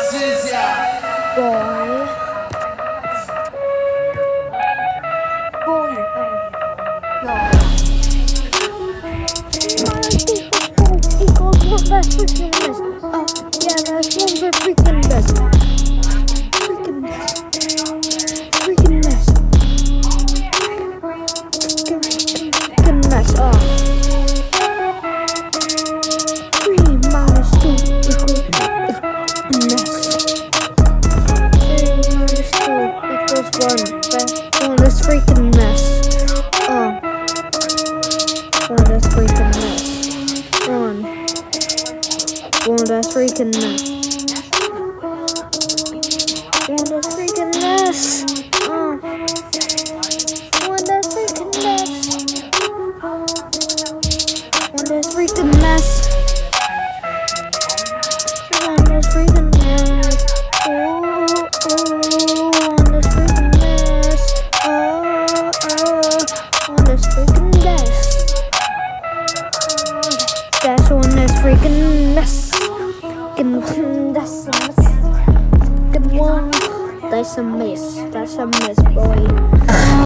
Boy. That's freaking best. Yeah, that's one for freaking best. Freaking best. Freaking best. Freaking best. 3 minus 2 equals mess. 3 minus 2 equals 1. That's freaking mess. That's freaking mess. 1, that's freaking mess. 1, that's freaking mess. 1, that's freaking mess. 1, that's freaking mess. 1, that's freaking mess. Oh, 1, that's freaking mess. 1, that's freaking mess. That's 1, that's freaking mess. That's a mess. That's a mess, boy.